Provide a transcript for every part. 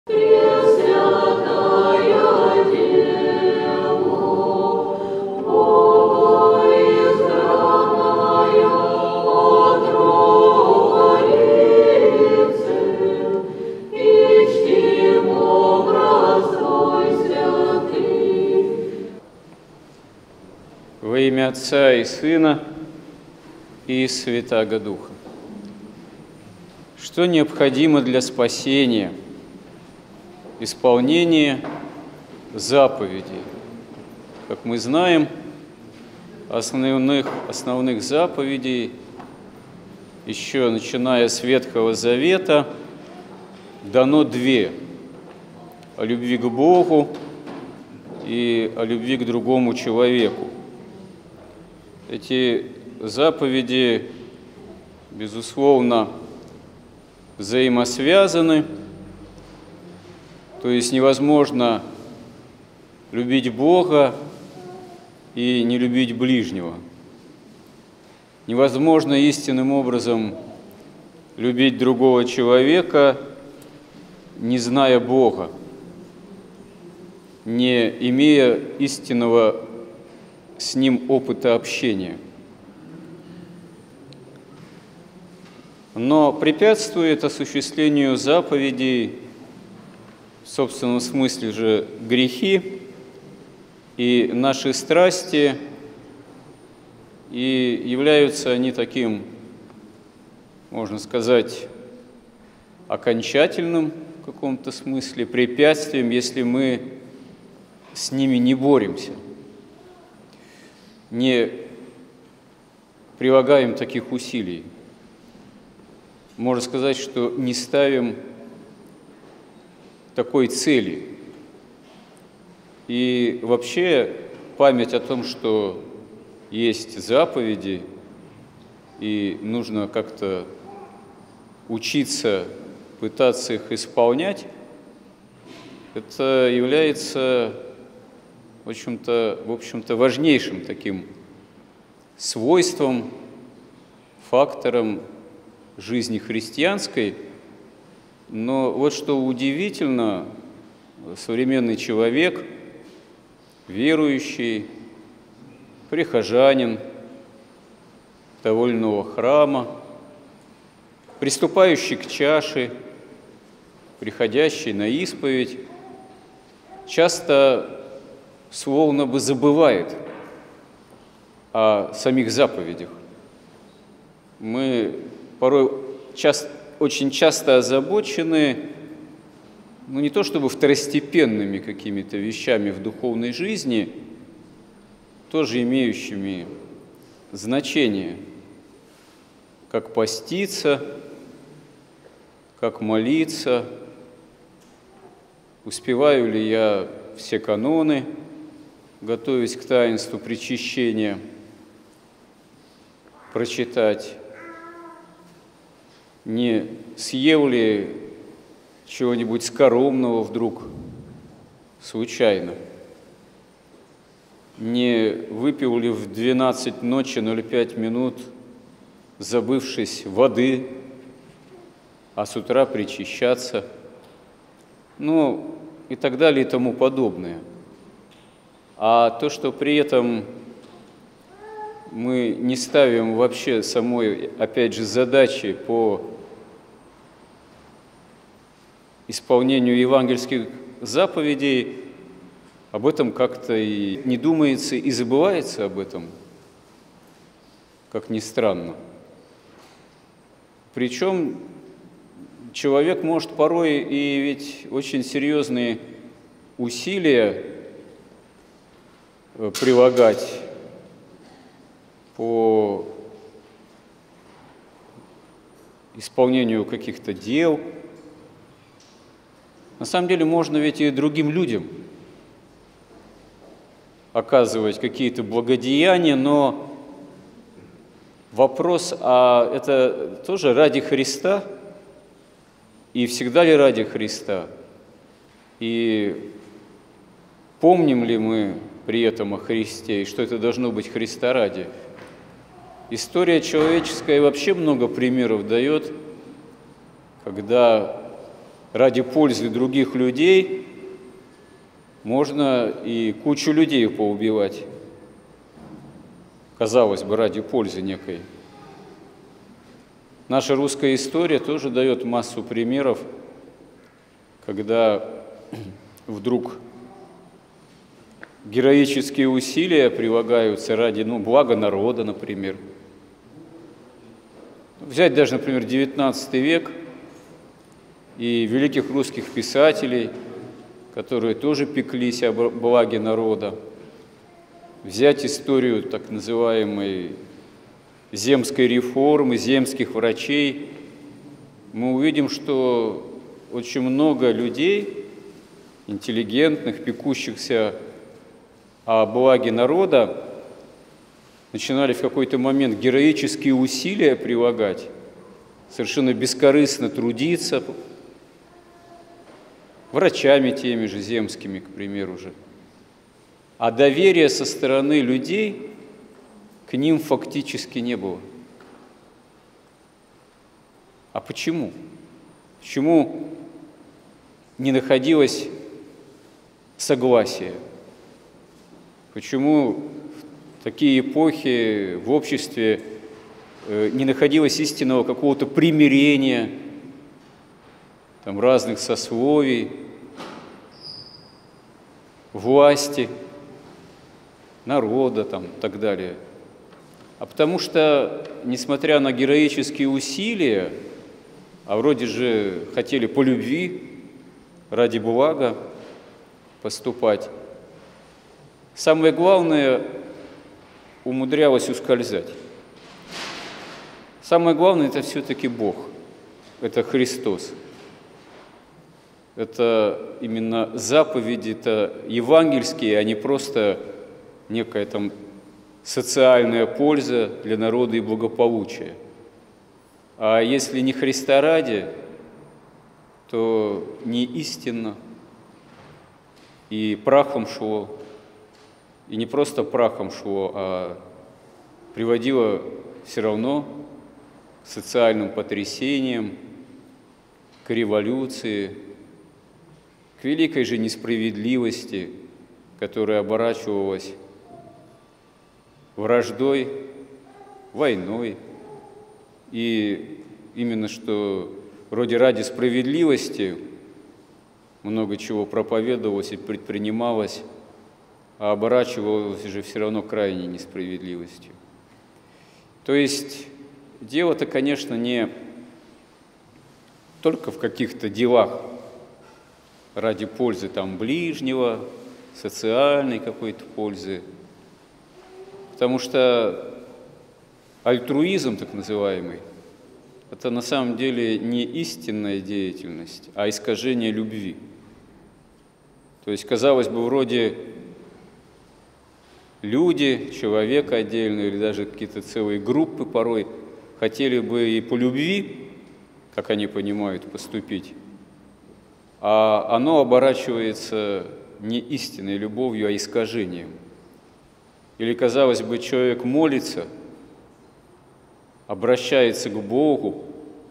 Во имя Отца и Сына и Святаго Духа. Что необходимо для спасения? Исполнение заповедей. Как мы знаем, основных заповедей, еще начиная с Ветхого Завета, дано две: о любви к Богу и о любви к другому человеку. Эти заповеди, безусловно, взаимосвязаны, то есть невозможно любить Бога и не любить ближнего. Невозможно истинным образом любить другого человека, не зная Бога, не имея истинного с Ним опыта общения. Но препятствует осуществлению заповедей, в собственном смысле же, грехи и наши страсти, и являются они таким, можно сказать, окончательным в каком-то смысле препятствием, если мы с ними не боремся, не прилагаем таких усилий. Можно сказать, что не ставим такой цели. И вообще память о том, что есть заповеди, и нужно как-то учиться, пытаться их исполнять, это является, в общем-то, важнейшим таким свойством, фактором жизни христианской. Но вот что удивительно, современный человек, верующий, прихожанин того или иного храма, приступающий к чаше, приходящий на исповедь, часто словно бы забывает о самих заповедях. Мы порой очень часто озабочены, не то чтобы второстепенными какими-то вещами в духовной жизни, тоже имеющими значение, как поститься, как молиться, успеваю ли я все каноны, готовясь к таинству причащения, прочитать, не съел ли чего-нибудь скоромного вдруг случайно, не выпил ли в 12 ночи 0,5 минут, забывшись, воды, а с утра причащаться, и так далее и тому подобное. А то, что при этом мы не ставим вообще самой, опять же, задачи по исполнению евангельских заповедей, об этом как-то и не думается, и забывается об этом, как ни странно. Причем человек может порой и ведь очень серьезные усилия прилагать по исполнению каких-то дел. На самом деле можно ведь и другим людям оказывать какие-то благодеяния, но вопрос, а это тоже ради Христа? И всегда ли ради Христа? И помним ли мы при этом о Христе, и что это должно быть Христа ради? История человеческая вообще много примеров дает, когда ради пользы других людей можно и кучу людей поубивать, казалось бы, ради пользы некой. Наша русская история тоже дает массу примеров, когда вдруг героические усилия прилагаются ради блага народа, например. Взять даже, например, XIX век и великих русских писателей, которые тоже пеклись о благе народа. Взять историю так называемой земской реформы, земских врачей, мы увидим, что очень много людей, интеллигентных, пекущихся о благе народа, начинали в какой-то момент героические усилия прилагать, совершенно бескорыстно трудиться, врачами теми же земскими, к примеру же. А доверия со стороны людей к ним фактически не было. А почему? Почему не находилось согласия? Почему в такие эпохи в обществе не находилось истинного какого-то примирения, там, разных сословий, власти, народа там, и так далее? А потому что, несмотря на героические усилия, а вроде же хотели по любви, ради блага поступать, самое главное умудрялось ускользать. Самое главное – это все-таки Бог, это Христос. Это именно заповеди, это евангельские, а не просто некая там социальная польза для народа и благополучия. А если не Христа ради, то не истинно, и прахом шло, и не просто прахом шло, а приводило все равно к социальным потрясениям, к революции, к великой же несправедливости, которая оборачивалась враждой, войной. И именно что вроде ради справедливости много чего проповедовалось и предпринималось, а оборачивалось же все равно крайней несправедливостью. То есть дело-то, конечно, не только в каких-то делах ради пользы там ближнего, социальной какой-то пользы, потому что альтруизм, так называемый, это на самом деле не истинная деятельность, а искажение любви. То есть, казалось бы, вроде люди, человек отдельно или даже какие-то целые группы порой хотели бы и по любви, как они понимают, поступить, а оно оборачивается не истинной любовью, а искажением. Или, казалось бы, человек молится, обращается к Богу,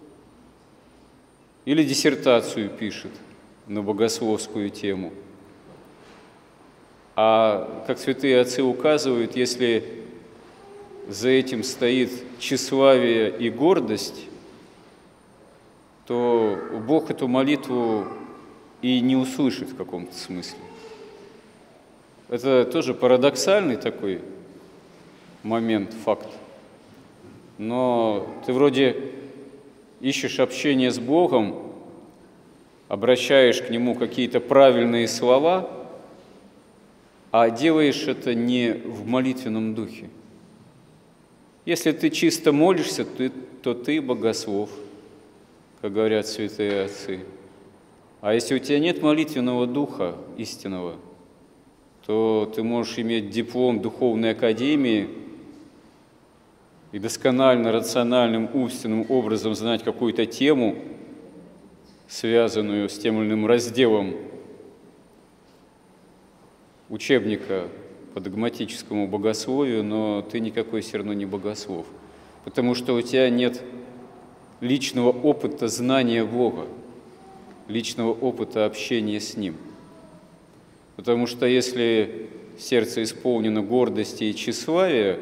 или диссертацию пишет на богословскую тему. А, как святые отцы указывают, если за этим стоит тщеславие и гордость, то Бог эту молитву и не услышит в каком-то смысле. Это тоже парадоксальный такой момент, факт. Но ты вроде ищешь общение с Богом, обращаешь к Нему какие-то правильные слова, а делаешь это не в молитвенном духе. Если ты чисто молишься, то ты богослов, как говорят святые отцы. А если у тебя нет молитвенного духа истинного, то ты можешь иметь диплом духовной академии и досконально, рациональным, умственным образом знать какую-то тему, связанную с тем или иным разделом учебника по догматическому богословию, но ты никакой все равно не богослов, потому что у тебя нет личного опыта знания Бога, личного опыта общения с Ним. Потому что если сердце исполнено гордости и тщеславия,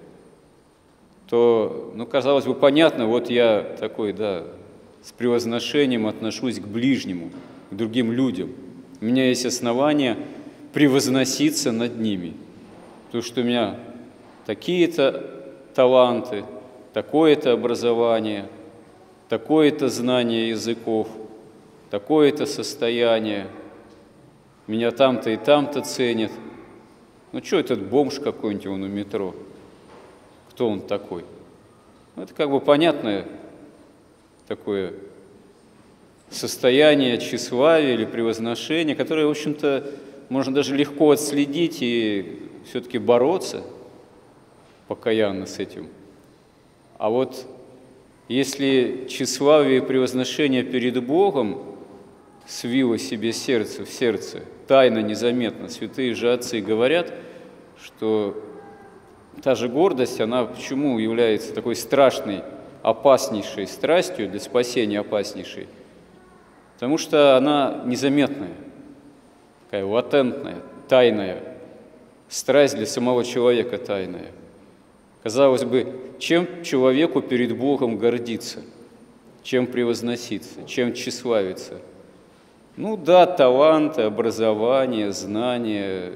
то, казалось бы, понятно, вот я такой, с превозношением отношусь к ближнему, к другим людям. У меня есть основания превозноситься над ними, потому что у меня такие-то таланты, такое-то образование, такое-то знание языков, такое-то состояние, меня там-то и там-то ценят. Что этот бомж какой-нибудь, он у метро? Кто он такой? Это как бы понятное такое состояние тщеславия или превозношения, которое, в общем-то, можно даже легко отследить и все-таки бороться покаянно с этим. А вот если тщеславие и превозношение перед Богом свило себе сердце в сердце, тайно, незаметно, святые же отцы говорят, что та же гордость, она почему является такой страшной, опаснейшей страстью, для спасения опаснейшей? Потому что она незаметная, такая латентная, тайная, страсть для самого человека тайная. Казалось бы, чем человеку перед Богом гордиться, чем превозноситься, чем тщеславиться? Таланты, образование, знания,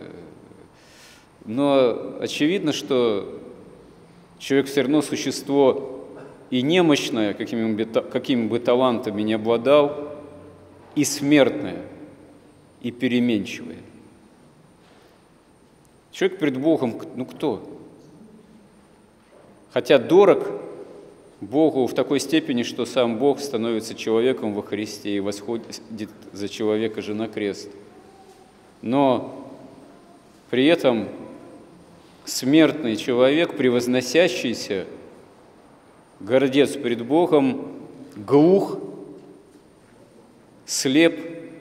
но очевидно, что человек все равно существо и немощное, какими бы талантами ни обладал, и смертное, и переменчивое. Человек перед Богом, кто? Хотя дорог Богу в такой степени, что сам Бог становится человеком во Христе и восходит за человека же на крест. Но при этом смертный человек, превозносящийся, гордец перед Богом, глух, слеп,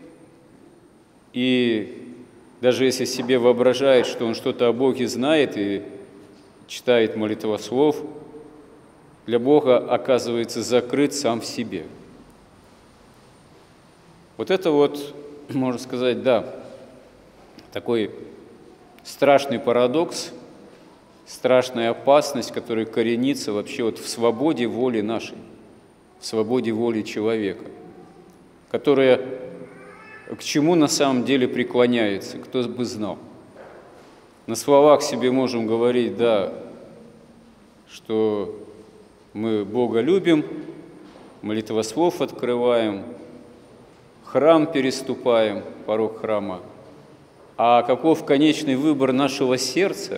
и даже если себе воображает, что он что-то о Боге знает и читает молитвослов, для Бога оказывается закрыт сам в себе. Вот это можно сказать, такой страшный парадокс, страшная опасность, которая коренится вообще в свободе воли нашей, в свободе воли человека, которая к чему на самом деле преклоняется, кто бы знал. На словах себе можем говорить, что мы Бога любим, молитвослов открываем, храм переступаем, порог храма. А каков конечный выбор нашего сердца,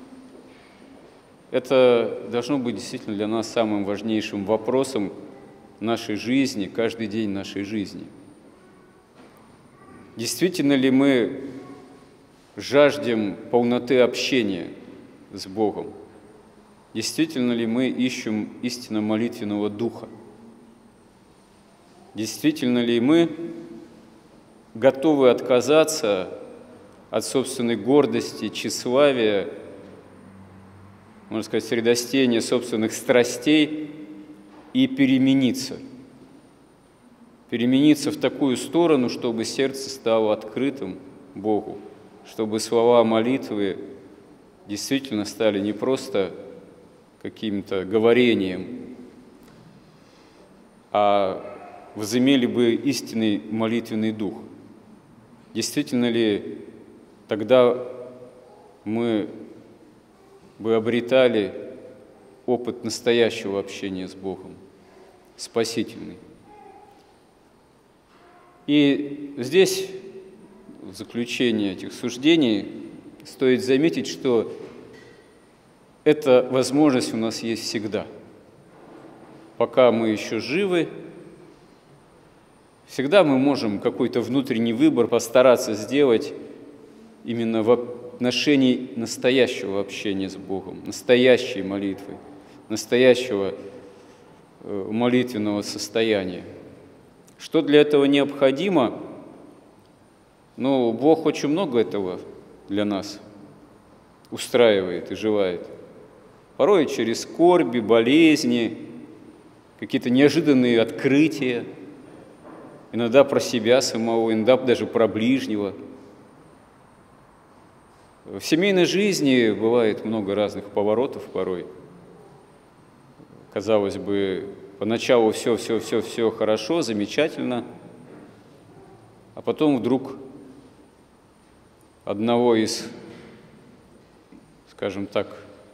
это должно быть действительно для нас самым важнейшим вопросом нашей жизни, каждый день нашей жизни. Действительно ли мы жаждем полноты общения с Богом? Действительно ли мы ищем истинно молитвенного духа? Действительно ли мы готовы отказаться от собственной гордости, тщеславия, можно сказать, средостения собственных страстей и перемениться? Перемениться в такую сторону, чтобы сердце стало открытым Богу, чтобы слова молитвы действительно стали не просто каким-то говорением, а возымели бы истинный молитвенный дух. Действительно ли тогда мы бы обретали опыт настоящего общения с Богом, спасительный? И здесь, в заключение этих суждений, стоит заметить, что эта возможность у нас есть всегда. Пока мы еще живы, всегда мы можем какой-то внутренний выбор постараться сделать именно в отношении настоящего общения с Богом, настоящей молитвы, настоящего молитвенного состояния. Что для этого необходимо? Бог очень много этого для нас устраивает и желает. Порой через скорби, болезни, какие-то неожиданные открытия. иногда про себя самого, иногда даже про ближнего. В семейной жизни бывает много разных поворотов порой. Казалось бы, поначалу все хорошо, замечательно, а потом вдруг одного из, скажем так,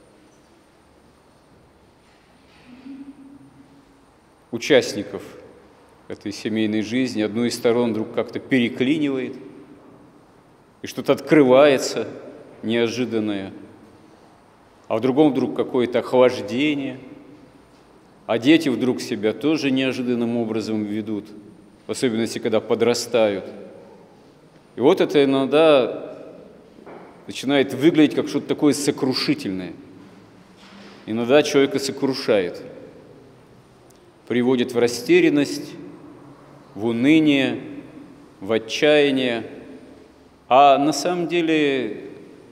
участников этой семейной жизни, одну из сторон вдруг как-то переклинивает, и что-то открывается неожиданное, а в другом вдруг какое-то охлаждение, а дети вдруг себя тоже неожиданным образом ведут, в особенности, когда подрастают. И вот это иногда начинает выглядеть как что-то такое сокрушительное. Иногда человека сокрушает, приводит в растерянность, в уныние, в отчаяние. А на самом деле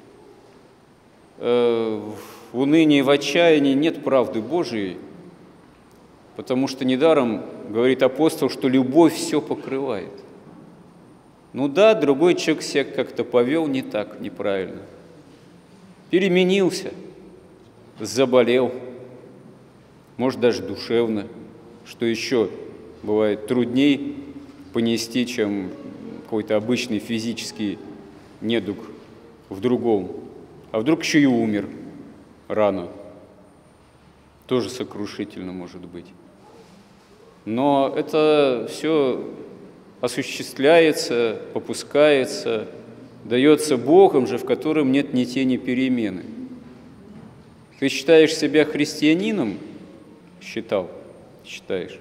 в унынии и в отчаянии нет правды Божией, потому что недаром говорит апостол, что любовь все покрывает. Ну да, другой человек себя как-то повел не так, неправильно, переменился, заболел, может даже душевно, что еще бывает трудней понести, чем какой-то обычный физический недуг в другом. А вдруг еще и умер рано. Тоже сокрушительно может быть. Но это все осуществляется, попускается, дается Богом же, в котором нет ни тени перемены. Ты считаешь себя христианином? Считаешь.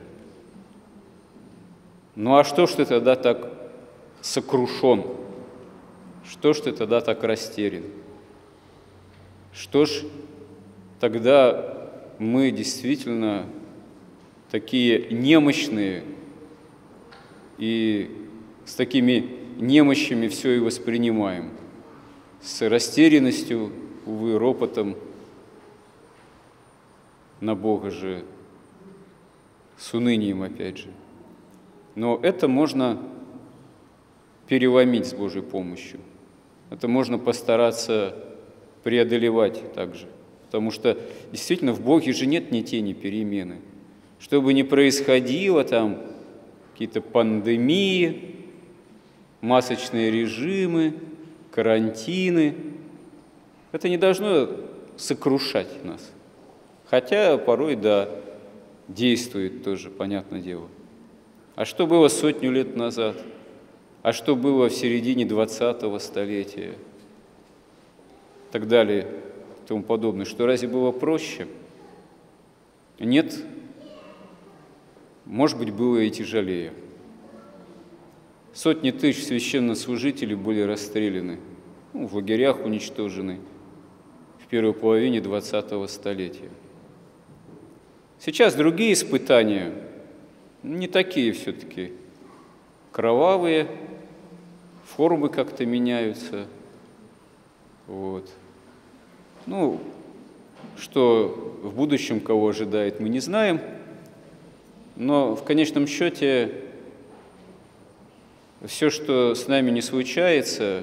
Ну а что ж ты тогда так сокрушен? Что ж ты тогда так растерян? Что ж тогда мы действительно такие немощные и с такими немощами все и воспринимаем? С растерянностью, увы, ропотом на Бога же, с унынием опять же. Но это можно переломить с Божьей помощью. Это можно постараться преодолевать также. Потому что действительно в Боге же нет ни тени перемены. Что бы ни происходило, там какие-то пандемии, масочные режимы, карантины, это не должно сокрушать нас. Хотя порой, да, действует тоже, понятное дело. А что было 100 лет назад? А что было в середине 20-го столетия? И так далее, и тому подобное. Что разве было проще? Нет. Может быть, было и тяжелее. Сотни тысяч священнослужителей были расстреляны, в лагерях уничтожены в первой половине 20-го столетия. Сейчас другие испытания, не такие все-таки кровавые, формы как-то меняются. Вот. Ну, что в будущем кого ожидает, мы не знаем, но в конечном счете все, что с нами не случается,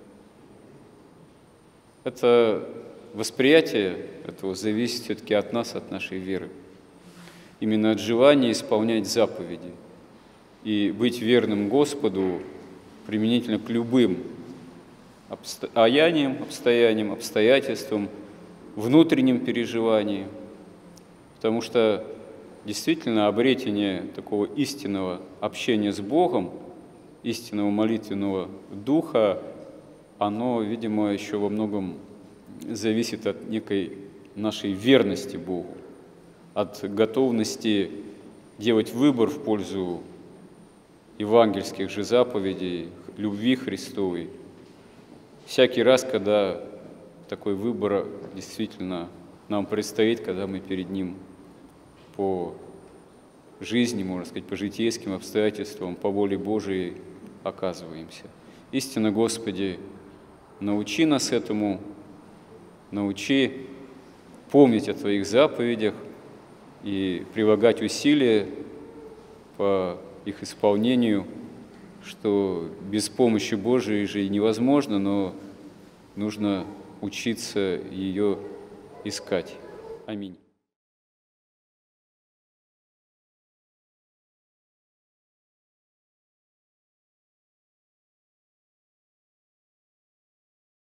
это восприятие этого зависит все-таки от нас, от нашей веры. Именно от желания исполнять заповеди и быть верным Господу применительно к любым обстояниям, обстоятельствам, внутренним переживаниям. Потому что действительно обретение такого истинного общения с Богом, истинного молитвенного духа, оно, видимо, еще во многом зависит от некой нашей верности Богу, от готовности делать выбор в пользу евангельских же заповедей, любви Христовой. Всякий раз, когда такой выбор действительно нам предстоит, когда мы перед Ним по жизни, можно сказать, по житейским обстоятельствам, по воле Божией оказываемся. Истинно, Господи, научи нас этому, научи помнить о Твоих заповедях и прилагать усилия по их исполнению, что без помощи Божией же невозможно, но нужно учиться ее искать. Аминь.